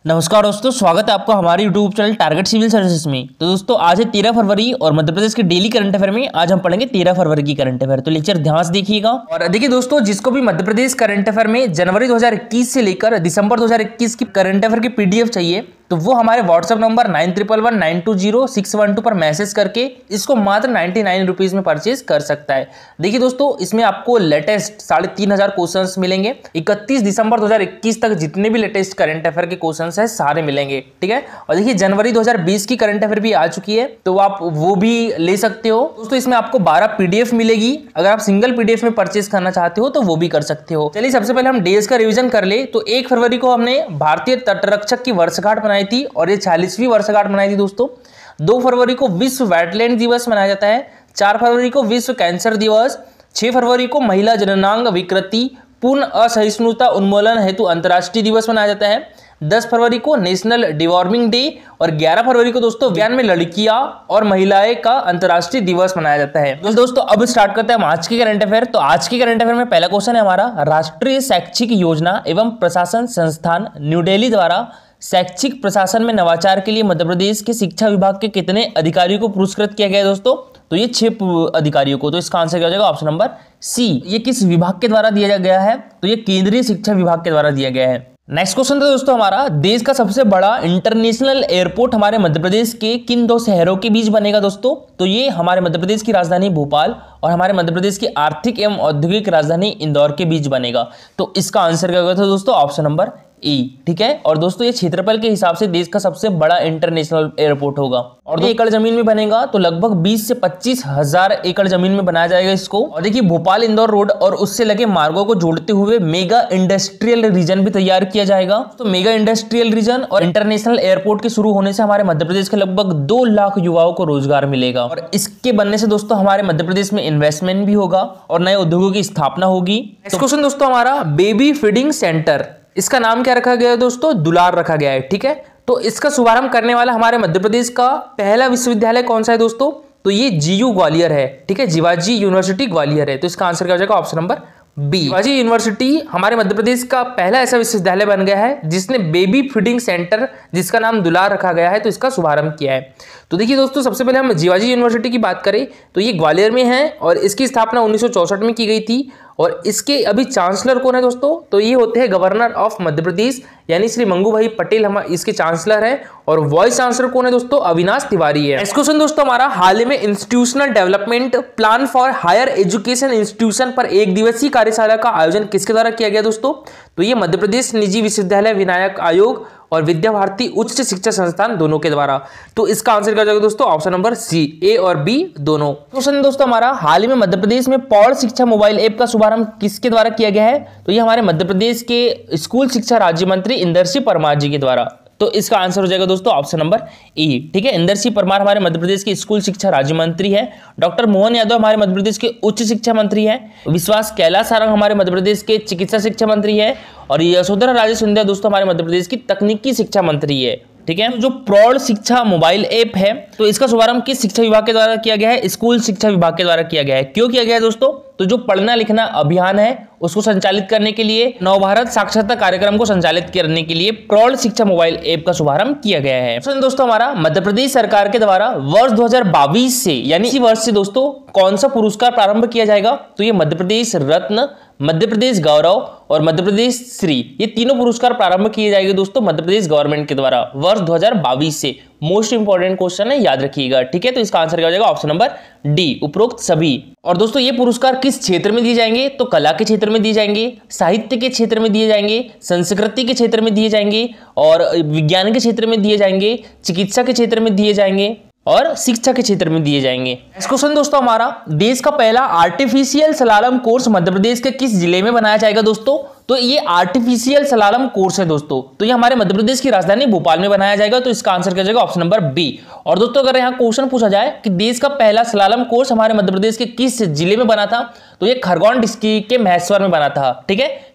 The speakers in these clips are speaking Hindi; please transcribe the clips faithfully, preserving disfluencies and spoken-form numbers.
नमस्कार दोस्तों, स्वागत है आपका हमारे YouTube channel target civil services में। तो दोस्तों आज है तेरह फरवरी और मध्य प्रदेश के डेली करंट अफेयर में आज हम पढ़ेंगे तेरह फरवरी की करंट अफेयर। तो लेक्चर ध्यान से देखिएगा। और देखिए दोस्तों, जिसको भी मध्य प्रदेश करंट अफेयर में जनवरी दो हज़ार इक्कीस से लेकर दिसंबर दो हज़ार इक्कीस की करंट अफेयर की पीडीएफ चाहिए तो वो हमारे WhatsApp number nine triple one nine two zero six one two पर मैसेज करके इसको मात्र नाइन्टी नाइन रुपीज में परचेज कर सकता है। देखिए दोस्तों, इसमें आपको लेटेस्ट साढ़े तीन हजार क्वेश्चन मिलेंगे। इकतीस दिसंबर दो हज़ार इक्कीस तक जितने भी लेटेस्ट करंट अफेयर के क्वेश्चन है सारे मिलेंगे, ठीक है। और देखिए जनवरी दो हज़ार बीस की करंट अफेयर भी आ चुकी है तो आप वो भी ले सकते हो दोस्तों। इसमें आपको बारह पीडीएफ मिलेगी। अगर आप सिंगल पीडीएफ में परचेज करना चाहते हो तो वो भी कर सकते हो। चलिए सबसे पहले हम डेज का रिवीजन कर ले। तो एक फरवरी को हमने भारतीय तटरक्षक की वर्षगांठ मनाई थी और ये चालीसवीं वर्षगांठ मनाई थी दोस्तों। दो फरवरी को विश्व वेटलैंड दिवस मनाया जाता है। चार फरवरी को विश्व कैंसर दिवस। छह फरवरी को महिला जननांग विकृति पूर्ण असहिष्णुता उन्मूलन हेतु अंतर्राष्ट्रीय दिवस मनाया जाता है। दस फरवरी को नेशनल डिवॉर्मिंग डे और ग्यारह फरवरी को दोस्तों विज्ञान में लड़कियां और महिलाएं का अंतर्राष्ट्रीय दिवस मनाया जाता है। तो दोस्तों अब स्टार्ट करते हैं हम आज की करंट अफेयर। तो आज की करंट अफेयर में पहला क्वेश्चन है हमारा, राष्ट्रीय शैक्षिक योजना एवं प्रशासन संस्थान न्यू दिल्ली द्वारा शैक्षिक प्रशासन में नवाचार के लिए मध्य प्रदेश के शिक्षा विभाग के कितने अधिकारियों को पुरस्कृत किया गया है दोस्तों? तो ये छह अधिकारियों को। तो इसका आंसर क्या हो जाएगा? Option number C. ये किस विभाग के द्वारा दिया गया है? तो ये केंद्रीय शिक्षा विभाग के द्वारा दिया गया है। नेक्स्ट क्वेश्चन था दोस्तों हमारा, देश का सबसे बड़ा इंटरनेशनल एयरपोर्ट हमारे मध्य प्रदेश के किन दो शहरों के बीच बनेगा दोस्तों? तो ये हमारे मध्य प्रदेश की राजधानी भोपाल और हमारे मध्य प्रदेश की आर्थिक एवं औद्योगिक राजधानी इंदौर के बीच बनेगा। तो इसका आंसर क्या होगा दोस्तों? ऑप्शन नंबर ई, ठीक है। और दोस्तों ये क्षेत्रफल के हिसाब से देश का सबसे बड़ा इंटरनेशनल एयरपोर्ट होगा और ये एकड़ जमीन में बनेगा तो लगभग बीस से पच्चीस हजार एकड़ जमीन में बनाया जाएगा इसको। और देखिए भोपाल इंदौर रोड और उससे लगे मार्गों को जोड़ते हुए मेगा इंडस्ट्रियल रीजन भी तैयार किया जाएगा। तो मेगा इंडस्ट्रियल रीजन और इंटरनेशनल एयरपोर्ट के शुरू होने से हमारे मध्य प्रदेश के लगभग दो लाख युवाओं को रोजगार मिलेगा और इसके बनने से दोस्तों हमारे मध्य प्रदेश में इन्वेस्टमेंट भी होगा और नए उद्योगों की स्थापना होगी। नेक्स्ट क्वेश्चन दोस्तों हमारा, बेबी फीडिंग सेंटर, इसका नाम क्या रखा गया है दोस्तों? दुलार रखा गया है, ठीक है। तो इसका शुभारंभ करने वाला हमारे मध्य प्रदेश का पहला विश्वविद्यालय कौन सा है दोस्तों? तो ये जीयू ग्वालियर है, ठीक है। जीवाजी यूनिवर्सिटी ग्वालियर है। तो इसका आंसर क्या हो जाएगा? Option number B. Jiwaji university हमारे मध्य प्रदेश का पहला ऐसा विश्वविद्यालय बन गया है जिसने बेबी फीडिंग सेंटर जिसका नाम दुलार रखा गया है तो इसका शुभारंभ किया है। तो देखिए दोस्तों, सबसे पहले हम जीवाजी यूनिवर्सिटी की बात करें तो ये ग्वालियर में है और इसकी स्थापना उन्नीस सौ चौसठ में की गई थी। और इसके अभी चांसलर कौन है दोस्तों? तो ये होते हैं गवर्नर ऑफ मध्य प्रदेश यानी श्री मंगू भाई पटेल हम इसके चांसलर हैं। और वाइस चांसलर कौन है दोस्तों? अविनाश तिवारी है। नेक्स्ट क्वेश्चन दोस्तों हमारा, हाल ही में institutional development plan for higher education institution पर एक दिवसीय कार्यशाला का आयोजन किसके द्वारा किया गया दोस्तों? तो ये मध्य प्रदेश निजी विश्वविद्यालय विनायक आयोग और विद्या भारती उच्च शिक्षा संस्थान दोनों के द्वारा। तो इसका आंसर क्या हो जाएगा दोस्तों? ऑप्शन नंबर सी, ए और बी दोनों। क्वेश्चन दोस्तों हमारा, हाल ही में मध्य प्रदेश में पौड़ शिक्षा मोबाइल ऐप का शुभारंभ किसके द्वारा किया गया है? तो ये हमारे मध्य प्रदेश के स्कूल शिक्षा राज्य मंत्री इंदर सिंह परमार जी के द्वारा। तो इसका आंसर हो जाएगा दोस्तों ऑप्शन नंबर ई, ठीक है। इंदर सिंह परमार हमारे मध्य प्रदेश के स्कूल शिक्षा राज्य मंत्री है। डॉक्टर मोहन यादव हमारे मध्य प्रदेश के उच्च शिक्षा मंत्री है। विश्वास कैलाश सारंग हमारे मध्य प्रदेश के चिकित्सा शिक्षा मंत्री है और यशोधरा राजे सिंधिया दोस्तों हमारे मध्य प्रदेश की तकनीकी शिक्षा मंत्री है, ठीक है। जो प्रौढ़ शिक्षा मोबाइल ऐप है तो इसका शुभारंभ किस शिक्षा विभाग के द्वारा किया गया है? स्कूल शिक्षा विभाग के द्वारा किया गया है। क्यों किया गया है दोस्तों? तो जो पढ़ना लिखना अभियान है उसको संचालित करने के लिए, नवभारत साक्षरता कार्यक्रम को संचालित करने के लिए प्रौढ़ शिक्षा मोबाइल ऐप का शुभारंभ किया गया है। दोस्तों हमारा, मध्य प्रदेश सरकार के द्वारा वर्ष दो हज़ार बाईस से यानी इसी वर्ष से दोस्तों कौन सा पुरस्कार प्रारंभ किया जाएगा? तो ये मध्य प्रदेश रत्न, मध्य प्रदेश गौरव और मध्य प्रदेश श्री, ये तीनों पुरस्कार प्रारंभ किए जाएंगे दोस्तों मध्य प्रदेश गवर्नमेंट के द्वारा वर्ष दो हज़ार बाईस से। मोस्ट इंपॉर्टेंट क्वेश्चन है, याद रखिएगा, ठीक है। तो इसका आंसर क्या हो जाएगा? ऑप्शन नंबर डी, उपरोक्त सभी। और दोस्तों ये पुरस्कार किस क्षेत्र में दिए जाएंगे? तो कला के क्षेत्र में दिए जाएंगे, साहित्य के क्षेत्र में दिए जाएंगे, संस्कृति के क्षेत्र में दिए जाएंगे और विज्ञान के क्षेत्र में दिए जाएंगे, चिकित्सा के क्षेत्र में दिए जाएंगे और शिक्षा के क्षेत्र में दिए जाएंगे। नेक्स्ट क्वेश्चन दोस्तों हमारा, देश का पहला artificial slalom course Madhya Pradesh के किस जिले में बनाया जाएगा दोस्तों? तो ये आर्टिफिशियल स्लालम कोर्स है दोस्तों, तो ये हमारे मध्य प्रदेश की राजधानी भोपाल में बनाया जाएगा। तो इसका आंसर क्या जाएगा? Option number B. और दोस्तों अगर यहाँ क्वेश्चन पूछा जाए कि देश का पहला स्लालम कोर्स हमारे मध्य प्रदेश के किस जिले में बना था? तो ये खरगोन डिस्ट्रिक्ट के महेश्वर में बना था, ठीक है।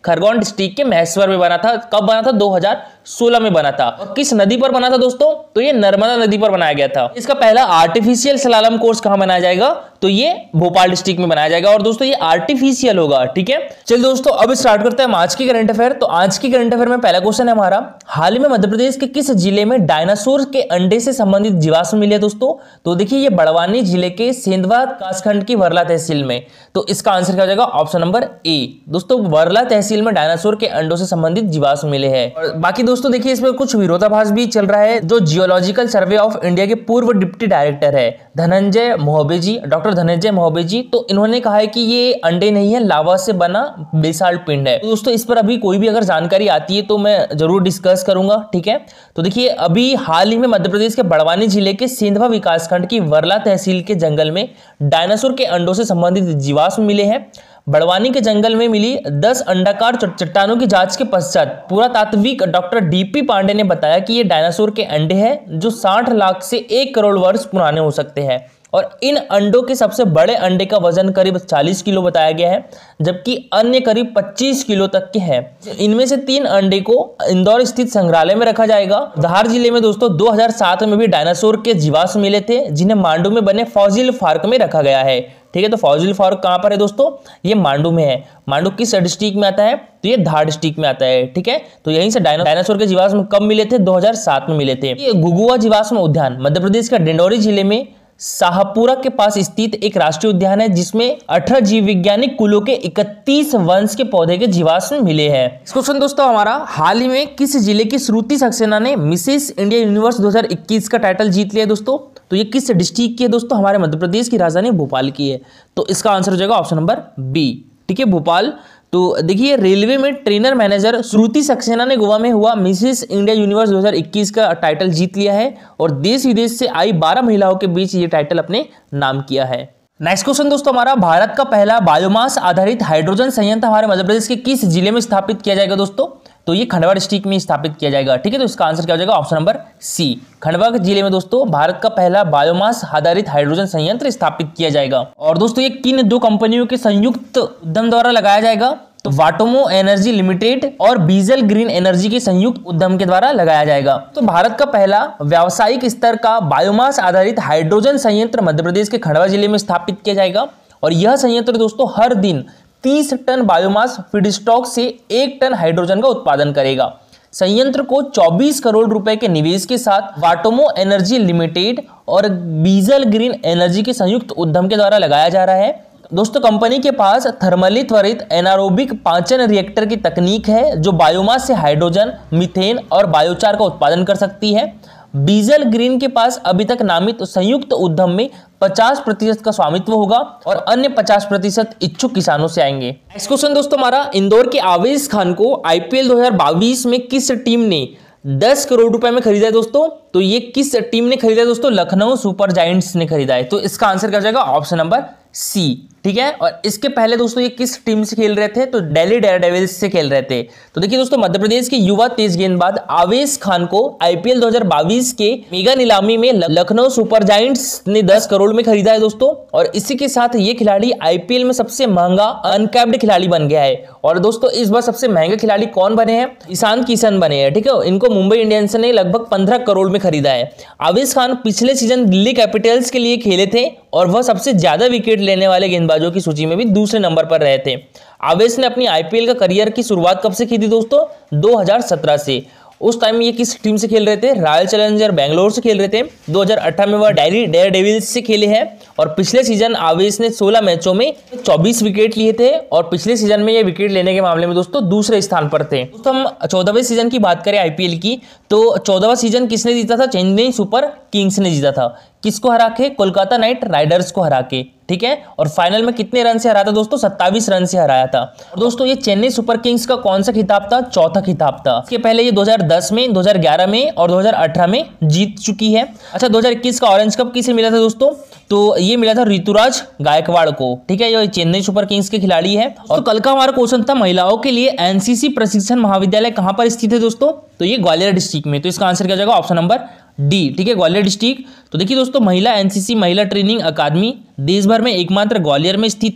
खरगोन डिस्ट्रिक्ट के महेश्वर में बना था। कब बना था? दो हज़ार सोलह में बना था। और किस नदी पर बना था दोस्तों? तो ये नर्मदा नदी पर बनाया गया था। इसका पहला आर्टिफिशियल स्लालम कोर्स कहां बनाया जाएगा? तो ये भोपाल डिस्ट्रिक्ट में बनाया जाएगा। और दोस्तों ये आर्टिफिशियल होगा, ठीक है। चलिए दोस्तों अब स्टार्ट करते हैं आज की करंट अफेयर। तो आज की करंट अफेयर में पहला क्वेश्चन है हमारा, हाल ही में मध्य प्रदेश के किस जिले में डायनासोर के अंडे से संबंधित जीवाश्म मिले दोस्तों? तो देखिए ये बड़वानी जिले के सेंधवा कासखंड की वर्ला तहसील में। तो इसका आंसर क्या हो जाएगा? Option number A. दोस्तों वर्ला तहसील में डायनासोर के अंडों से संबंधित जीवाश्म मिले हैं। और बाकी दोस्तों देखिए इसमें कुछ विरोधाभास भी चल रहा है। जो जियोलॉजिकल सर्वे ऑफ इंडिया के पूर्व डिप्टी डायरेक्टर है धनंजय मोहबे जी, डॉक्टर धनंजय मोहबे जी, तो इन्होंने कहा है कि ये अंडे नहीं है, लावा से बना बेसाल्ट पिंड है। तो दोस्तों इस पर अभी कोई भी अगर जानकारी आती है तो मैं जरूर डिस्कस करूंगा, ठीक है। तो देखिए अभी हाल ही में मध्य प्रदेश के बड़वानी जिले के सेंधवा विकासखंड की वर्ला तहसील के जंगल में डायनासोर के अंडों से संबंधित जीवाश्म मिले हैं। बड़वानी के जंगल में मिली दस अंडाकार चट्टानों की जांच के पश्चात पुरातात्विक डॉक्टर डीपी पांडे ने बताया कि ये डायनासोर के अंडे हैं जो साठ लाख से एक करोड़ वर्ष पुराने हो सकते हैं। और इन अंडों के सबसे बड़े अंडे का वजन करीब चालीस किलो बताया गया है, जबकि अन्य करीब पच्चीस किलो तक के हैं। इनमें से तीन अंडे को इंदौर स्थित संग्रहालय में रखा जाएगा। धार जिले में दोस्तों दो हज़ार सात में भी डायनासोर के जीवाश्म मिले थे, जिन्हें मांडू में बने फॉसिल पार्क में रखा गया है, ठीक है। तो फॉसिल पार्क कहां पर है दोस्तों? ये मांडू में है। मांडू किस डिस्ट्रिक्ट में आता है? तो ये धार डिस्ट्रिक्ट में आता है, ठीक है। तो यहीं से डायनासोर के जीवाश्म कब मिले थे? दो हज़ार सात में मिले थे। ये गुगुआ जीवाश्म उद्यान मध्य प्रदेश का डिंडौरी जिले में शाहपुरा के पास स्थित एक राष्ट्रीय उद्यान है, जिसमें अठारह जीव वैज्ञानिक कुलों के इकतीस वंश के पौधे के जीवाश्म मिले हैं। क्वेश्चन दोस्तों हमारा, हाल ही में किस जिले की श्रुति सक्सेना ने मिसेस इंडिया यूनिवर्स दो हज़ार इक्कीस का टाइटल जीत लिया दोस्तों? तो ये किस डिस्ट्रिक्ट की है दोस्तों? हमारे मध्य प्रदेश की राजधानी भोपाल की है। तो इसका आंसर हो जाएगा ऑप्शन नंबर बी, ठीक है, भोपाल। तो देखिए रेलवे में ट्रेनर मैनेजर श्रुति सक्सेना ने गोवा में हुआ मिसेस इंडिया यूनिवर्स दो हज़ार इक्कीस का टाइटल जीत लिया है और देश विदेश से आई बारह महिलाओं के बीच ये टाइटल अपने नाम किया है। नेक्स्ट क्वेश्चन दोस्तों हमारा, भारत का पहला बायोमास आधारित हाइड्रोजन संयंत्र हमारे मध्य प्रदेश के किस जिले में स्थापित किया जाएगा दोस्तों? तो ये खंडवा डिस्ट्रिक्ट में स्थापित किया जाएगा, ठीक है। तो इसका आंसर क्या हो जाएगा? ऑप्शन नंबर सी, खंडवा जिले में दोस्तों भारत का पहला बायोमास आधारित हाइड्रोजन संयंत्र स्थापित किया जाएगा। और दोस्तों ये किन दो कंपनियों के संयुक्त उद्यम द्वारा लगाया जाएगा? तो वाटोमो एनर्जी लिमिटेड और बीजल ग्रीन एनर्जी के संयुक्त उद्यम के द्वारा लगाया जाएगा। तो भारत का पहला व्यावसायिक स्तर का बायोमास आधारित हाइड्रोजन संयंत्र मध्य प्रदेश के खंडवा जिले में स्थापित किया जाएगा। और यह संयंत्र दोस्तों हर दिन तीस टन बायोमास फीडस्टॉक से एक टन हाइड्रोजन का उत्पादन करेगा। संयंत्र को चौबीस करोड़ रुपए के निवेश के साथ वाटोमो एनर्जी लिमिटेड और बीजल ग्रीन एनर्जी के संयुक्त उद्यम के द्वारा लगाया जा रहा है। दोस्तों कंपनी के पास थर्मली त्वरित एनारोबिक पाचन रिएक्टर की तकनीक है, जो बायोमास से हाइड्रोजन, मीथेन और बायोचार का उत्पादन कर सकती है। बीजल ग्रीन के पास अभी तक नामित संयुक्त उद्यम में पचास प्रतिशत का स्वामित्व होगा और अन्य पचास प्रतिशत इच्छुक किसानों से आएंगे। नेक्स्ट क्वेश्चन दोस्तों हमारा, इंदौर के आवेश खान को आईपीएल दो हज़ार बाईस में किस टीम ने दस करोड़ रुपए में खरीदा है दोस्तों? तो ये किस टीम ने खरीदा है दोस्तों? लखनऊ सुपर जायंट्स ने खरीदा है। तो इसका आंसर क्या हो जाएगा? ऑप्शन नंबर सी, ठीक है। और इसके पहले दोस्तों ये किस टीम से खेल रहे थे? तो दिल्ली डेयरडेविल्स से खेल रहे थे। तो देखिए दोस्तों मध्य प्रदेश के युवा तेज गेंदबाज आवेश खान को आईपीएल दो हज़ार बाईस के मेगा नीलामी में लखनऊ सुपर जायंट्स ने दस करोड़ में खरीदा है दोस्तों। और इसी के साथ ये खिलाड़ी आईपीएल में सबसे महंगा अनकैप्ड खिलाड़ी बन गया है। और दोस्तों इस बार सबसे महंगे खिलाड़ी कौन बने हैं? ईशान किशन बने हैं, ठीक है। इनको मुंबई इंडियंस ने लगभग पंद्रह करोड़ में खरीदा है। आवेश खान पिछले सीजन दिल्ली कैपिटल्स के लिए खेले थे और वह सबसे ज्यादा विकेट लेने वाले गेंदबाजों की सूची में भी दूसरे नंबर पर रहे थे। आवेश ने अपनी आईपीएल का करियर की शुरुआत कब से की थी दोस्तों? दो हज़ार सत्रह से। उस टाइम ये किस टीम से खेल रहे थे? रॉयल चैलेंजर बैंगलोर से खेल रहे थे। दो हज़ार अठारह में वह दिल्ली डेयरडेविल्स से खेले हैं और पिछले सीजन आवेश ने सोलह मैचों में चौबीस विकेट लिए थे और पिछले सीजन में ये विकेट लेने के मामले में दोस्तों दूसरे स्थान पर थे। दोस्तों हम चौदहवें सीजन की बात करें आईपीएल की, तो चौदहवां सीजन किसने जीता था? चेन्नई सुपर किंग्स ने जीता था। किसको हरा के? कोलकाता नाइट राइडर्स को हरा के, ठीक है। और फाइनल में कितने रन से हराया था दोस्तों? सत्ताईस रन से हराया था। और दोस्तों ये चेन्नई सुपर किंग्स का कौन सा खिताब था? चौथा खिताब था। इसके पहले ये दो हज़ार दस में, दो हज़ार ग्यारह में और दो हज़ार अठारह में जीत चुकी है। अच्छा दो हज़ार इक्कीस का ऑरेंज कप किसे मिला था दोस्तों? तो ये मिला था ऋतुराज गायकवाड़ को, ठीक है। ये चेन्नई सुपर किंग्स के खिलाड़ी है। और तो कल का हमारा क्वेश्चन था महिलाओं के लिए एनसीसी प्रशिक्षण महाविद्यालय कहां पर स्थित है दोस्तों? तो ये ग्वालियर डिस्ट्रिक्ट में। तो इसका आंसर क्या हो जाएगा? ऑप्शन नंबर डी, ठीक है, ग्वालियर डिस्ट्रिक्ट। तो देखिए दोस्तों महिला एनसीसी महिला ट्रेनिंग अकादमी देश भर में एकमात्र ग्वालियर में स्थित है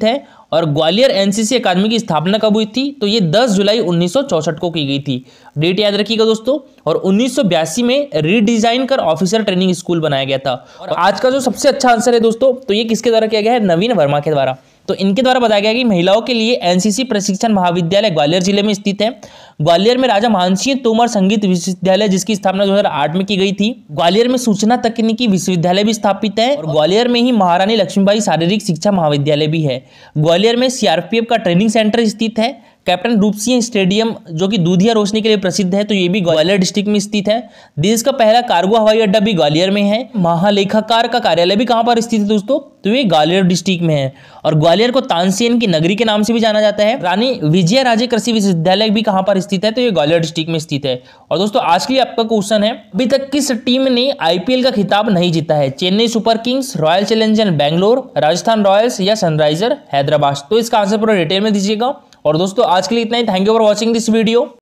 और ग्वालियर एनसीसी अकादमी की स्थापना कब हुई थी? तो ये दस जुलाई उन्नीस सौ चौसठ को की गई थी। डेट याद रखिएगा दोस्तों। और उन्नीस सौ बयासी में रीडिजाइन कर ऑफिसर ट्रेनिंग स्कूल बनाया गया था। और आज का जो सबसे अच्छा आंसर है दोस्तों, तो ये किसके द्वारा किया गया है? नवीन वर्मा के द्वारा। तो इनके द्वारा बताया गया कि महिलाओं के लिए एनसीसी प्रशिक्षण महाविद्यालय ग्वालियर जिले में स्थित है। ग्वालियर में राजा मानसिंह तोमर संगीत विश्वविद्यालय, जिसकी स्थापना दो हज़ार आठ में की गई थी। ग्वालियर में सूचना तकनीकी विश्वविद्यालय भी स्थापित है। और ग्वालियर में ही महारानी लक्ष्मीबाई शारीरिक शिक्षा महाविद्यालय भी है। ग्वालियर में सीआरपीएफ का ट्रेनिंग सेंटर स्थित है। कैप्टन रूप सिंह स्टेडियम जो कि दूधिया रोशनी के लिए प्रसिद्ध है, तो ये भी ग्वालियर डिस्ट्रिक्ट में स्थित है। देश का पहला कार्गो हवाई अड्डा भी ग्वालियर में है। महालेखाकार का कार्यालय भी कहां पर स्थित है दोस्तों? तो ये ग्वालियर डिस्ट्रिक्ट में है। और ग्वालियर को तानसेन की नगरी के नाम से भी जाना जाता है। रानी विजया राजे कृषि विश्वविद्यालय भी कहां पर स्थित है? तो ये ग्वालियर डिस्ट्रिक्ट में स्थित है। और दोस्तों आज के लिए आपका क्वेश्चन है, अभी तक किस टीम ने आईपीएल का खिताब नहीं जीता है? Chennai Super Kings, Royal Challengers Bangalore, Rajasthan Royals या सनराइजर हैदराबाद? तो इसका आंसर पूरा डिटेल में दीजिएगा। और दोस्तों आज के लिए इतना ही। Thank you for watching this video.